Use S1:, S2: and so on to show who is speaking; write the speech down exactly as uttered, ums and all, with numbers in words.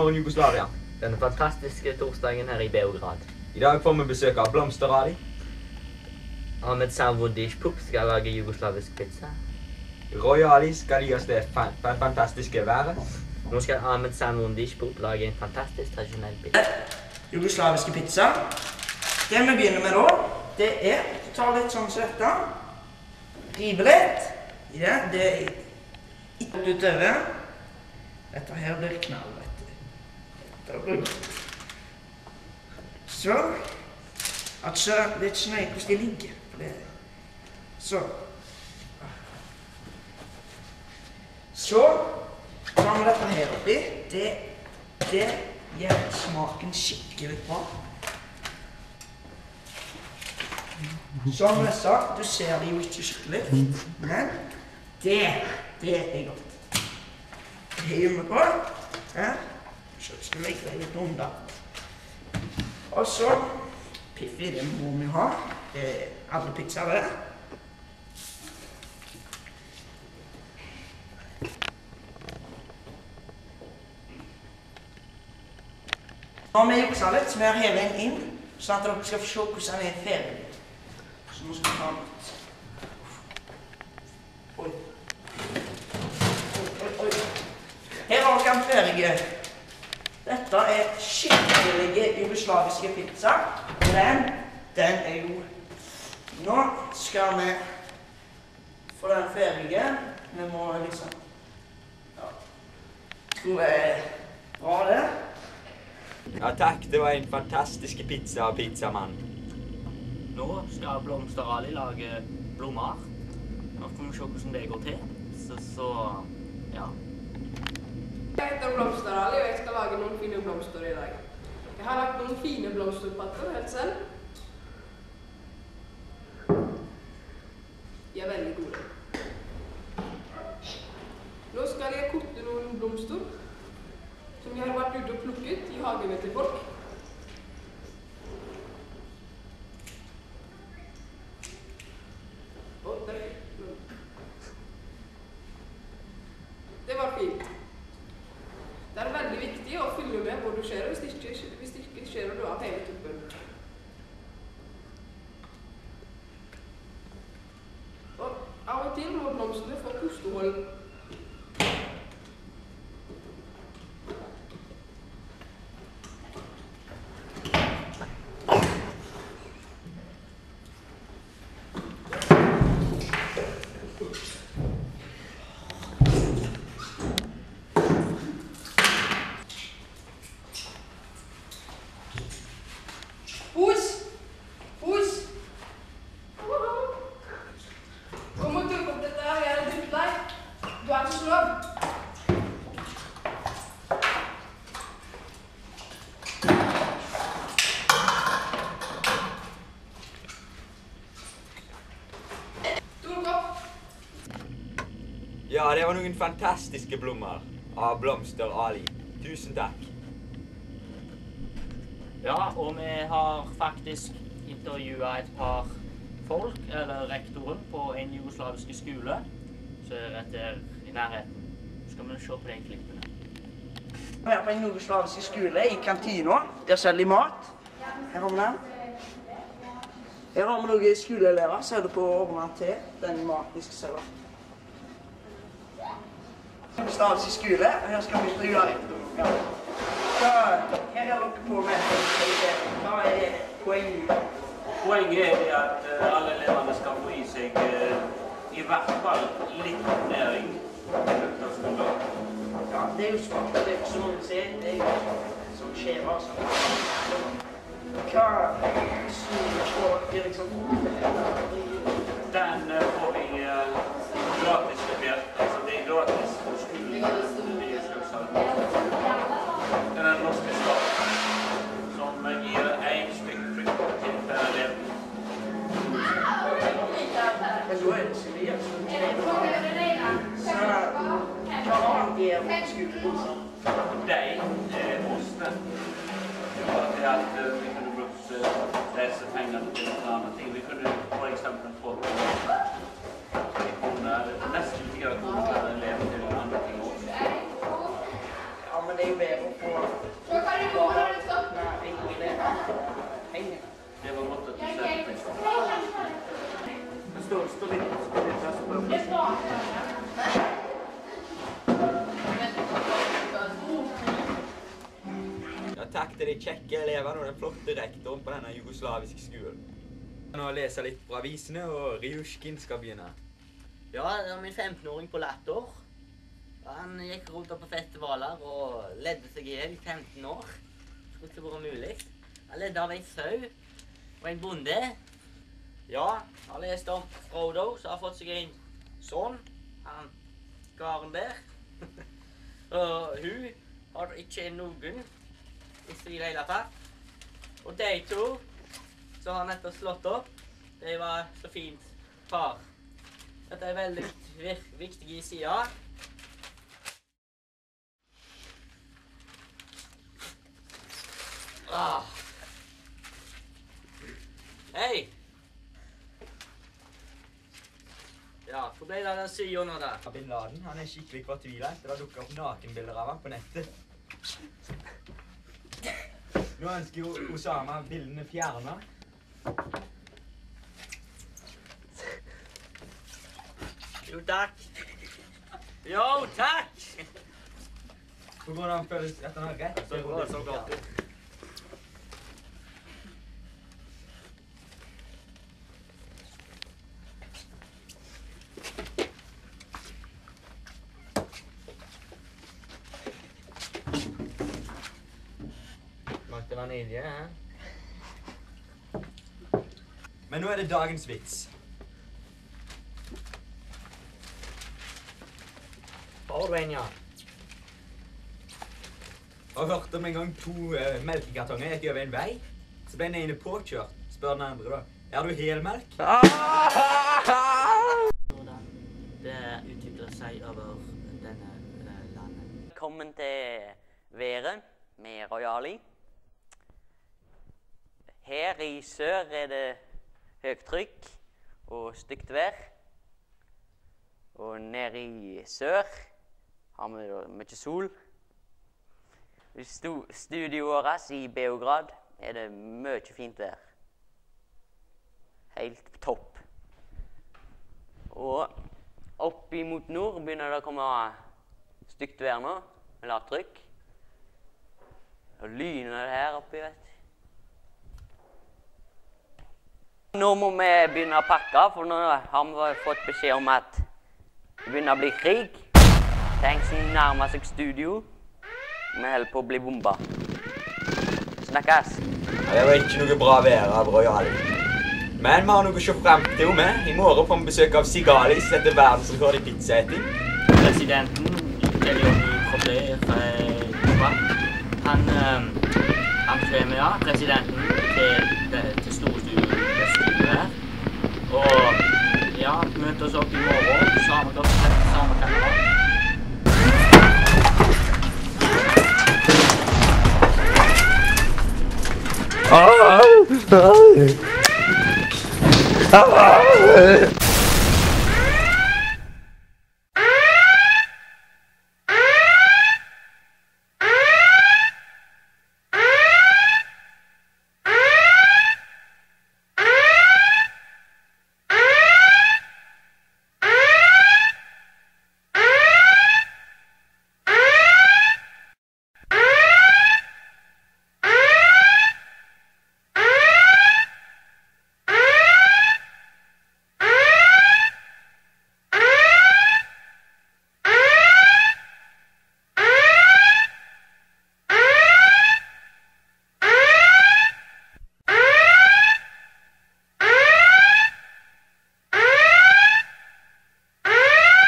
S1: sommeren Jugoslavia?
S2: Denne fantastiske torsdagen her i Beograd.
S1: I dag får vi besøk av Blomster Ali.
S2: Ahmed Samvundish Pup skal lage jugoslavisk pizza.
S1: Roy Ali skal gi oss det fan fantastiske været.
S2: Nå skal Ahmed Samvundish Pup lage en fantastisk tradisjonell pizza.
S3: Jugoslaviske pizza. Det vi begynner med da, det er å ta litt sånn som dette. Rive litt. Ja, det er ikke utover. Dette her blir knall, vet du. Dette blir godt. Så. Altså, det er ikke så nøye hvordan de ligger. For det. Så. Så. tar vi dette her oppi. Det, det gjør smaken skikkelig bra. Som jeg sa, du ser det jo ikke skikkelig, men det, det er godt. Det hiver vi på. Ja. Så skal vi legge det litt under. Og så, piffi, det må vi ha. Det er alle pizzaer der. Nå har vi jukset litt, så vi har hevet den inn, sånn at dere skal få se hvordan den er ferdig. Så nå skal vi ta den ut. Oi. Oi, oi, oi. Her har dere den ferdige. Dette er skikkelige jugoslaviske pizza. Den, den er god. Nå skal vi få den ferdige. Vi må liksom... Ja. Tror det er bra det.
S1: Ja takk, det var en fantastisk pizza av pizzamann.
S2: Nå skal Blomster Ali lage blomster. Nå får vi se hvordan det går til. Så, så ja.
S4: Jeg heter Blomster Ali, og jeg skal lage noen fine blomster i dag. Jeg har lagt noen fine blomsterpatter helt selv. De er veldig gode. Nå skal jeg kutte noen blomster som jeg har vært ute og plukket i hagene til folk. Å, der. Det var fint. Det er veldig viktig å følge med hvor du skjer, hvis det ikke, hvis det ikke skjer du av hele tuppen. Og av og til må blomstene få pustehold.
S1: Ja, det var noen fantastiske blomster av Blomster Ali. Tusen takk.
S2: Ja, og vi har faktisk intervjuet et par folk, eller rektoren, på en jugoslavisk skole, så er rett der i nærheten. Så skal vi se på de klippene.
S3: Vi er på en jugoslavisk skole i kantina. Der selger de mat. Her har vi den. Her har vi noen skoleelever som holder på å ordne til den maten de skal selge. Jugoslavisk skole, og her skal vi intervjue rektoren. Ja. Så her er dere på med hva er poenget?
S5: Poenget er at alle elevene skal få i seg i hvert fall litt næring i løpet av skolen.
S3: Ja, det er jo smart. Det er ikke så mange ser. Det er jo som skjer altså. Hva får dere liksom?
S5: Den får vi gratis levert. Altså det er gratis for skolen. Det er den norske staten som gir en stykk frukt til per elev.
S3: Men da er det så mye som skjer. Så hva har de på skolen?
S5: De er ostene. Det var det at vi kunne brukt disse pengene til noen andre ting. Vi kunne for eksempel fått nesten fire kroner per elev til andre ting også.
S3: Ja, men det er jo bedre å få
S1: kjekke elevene og den flotte rektoren på denne jugoslaviske skolen. Nå leser litt på avisene, og Ryushkin skal begynne.
S2: Ja, det var min femtenåring på latter. Han gikk rundt på festivaler og ledde seg i hjel i femten år. Skulle ikke være mulig. Han ledde av en sau og en bonde. Ja, jeg har lest om Frodo, så har fått seg en sånn. Han karen der. Og hun har ikke noen i sin hele tatt. Og de to som har nettopp slått opp, de var så fint par. Dette er veldig viktige sider. Ah. Hei! Ja, hvor ble det av den siden nå da?
S1: Bin Laden, han er skikkelig fortvilet etter det har dukket opp nakenbilder av ham på nettet. Nå ønsker jo Osama bildene fjernet.
S2: Jo, takk. Jo, takk!
S1: På grunn av han føler at han har rett.
S2: Så går det så godt ut. Smakte vanilje, hæ?
S1: Men nå er det dagens vits.
S2: Har du en, ja?
S1: Jeg har hørt om en gang to uh, melkekartonger gikk over en vei. Så ble den ene påkjørt. Spør den andre da. Er du helmelk?
S2: Hvordan det utvikler seg over denne uh, landet. Velkommen til været med Royali. Her i sør er det høytrykk og stygt vær. Og nede i sør har vi da mye sol. I studioet vårt i Beograd er det mye fint vær. Helt på topp. Og opp imot nord begynner det å komme stygt vær nå, med lavt trykk. Og lyner det her oppi, vet du. Nå må vi begynne å pakke, for nå har vi fått beskjed om at det begynner å bli krig. Tanksen nærmer seg studio. Vi holder på å bli bomba. Snakkes!
S1: Ja, det var ikke noe bra vær av Royali. Men vi har noe å se frem til med. I morgen får vi besøk av Sigali, som setter verdensrekord i pizzaeting.
S2: Presidenten, Leoni Kobler, han, han kommer, ja, presidenten til, til storstudiet her. Og ja, møter oss opp i morgen, samme klokken, samme kanal.
S6: Ah! Ah! Ah!